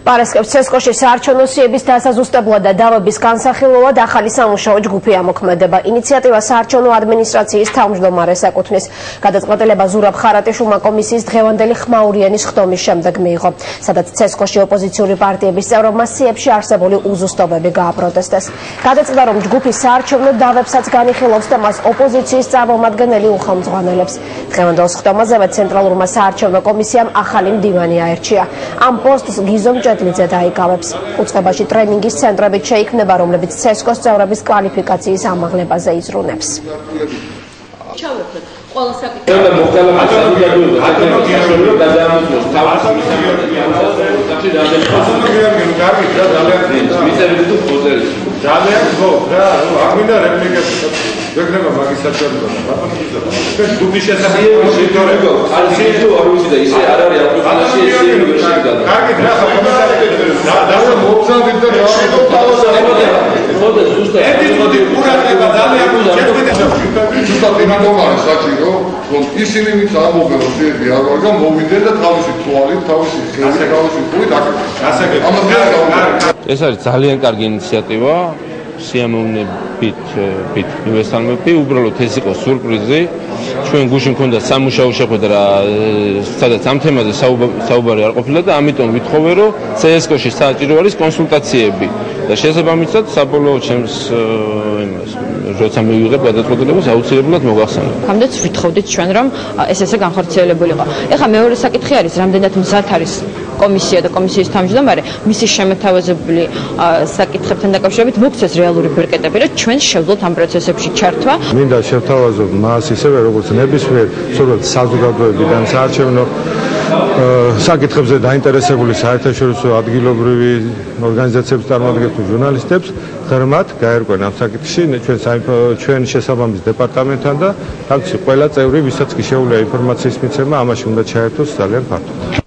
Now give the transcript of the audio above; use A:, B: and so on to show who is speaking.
A: პარასკევს ცესკოში საარჩევნო სიების დასაზუსტებლად და დავების განსახილველად ახალი სამუშაო ჯგუფი ამოქმედება. ინიციატივა საარჩევნო ადმინისტრაციის თავმჯდომარეს ეკუთვნის. გადაწყვეტილება ზურაბ ხარატიშვილმა კომისიის დღევანდელი ხმაურიანის ხდომის შემდეგ მიიღო, სადაც ცესკოში ოპოზიციური პარტიების წევრებმა სიებში არსებული უზუსტობები გააპროტესტეს. გადაწყდა, რომ ჯგუფი საარჩევნო დავებსაც განიხილავს და მას ოპოზიციის წარმომადგენელი უხელმძღვანელებს. დღევანდელ ხდომაზევე ცენტრალურმა საარჩევნო კომისიამ ახალი მდივანი აერჩია. ამ პოსტს გიზომ ჭედლიძე დაიკავებს. უწყებაში ტრენინგის ცენტრებით შეიქმნება, რომლებიც ცესკოს წევრების კვალიფიკაციის ამაღლებაზე იზრუნებს.
B: ისინი ვინც ამობენ რომ შეიძლება არ ვარგან მოვიდნენ და თავისი თვალით, თავისი ხელით, თავისი ფულით
C: ეს არის ძალიან კარგი ინიციატივა, სიამოვნებით მივესალმები, უბრალოდ ეს იყო სურპრიზი. ჩვენ გუშინ მქონდა სამუშაო შეხვედრა, სადაც ამ თემაზე საუბარი არ ყოფილა და ამიტომ ვითხოვე, რომ CSK-ში საჭირო არის კონსულტაციები და შესაბამისად საბოლოო ჩემს როცა მივიღებ გადაწყვეტილებას აუცილებლად მოგახსენებ.
D: Ამდენს ვითხოვდით ჩვენ, რომ ეს განხორციელებულიყო. ეხლა მეორე საკითხი არის, რამდენად მზად არის კომისია და კომისიის თავმჯდომარე მისი შემეთავაზებული საკითხებთან დაკავშირებით მოგცეს რეალური ბერკეტები, რომ ჩვენ შევძლოთ ამ პროცესებში ჩართვა.
E: მინდა შევთავაზოთ მას ისევე, როგორც ნებისმიერ საზოგადოებიდან საარჩევნო საკითხებზე დაინტერესებული საერთაშორისო ადგილობრივი ორგანიზაციების წარმომადგენლებს, ჟურნალისტებს ღრმად გაერკვენ ამ საკითხში ჩვენ შესაბამის დეპარტამენტთან და თავისი ყველა წევრი, ვისაც კი შეუძლია ინფორმაციის მიცემა, ამაში უნდა ჩაერთოს ძალიან ფართოდ.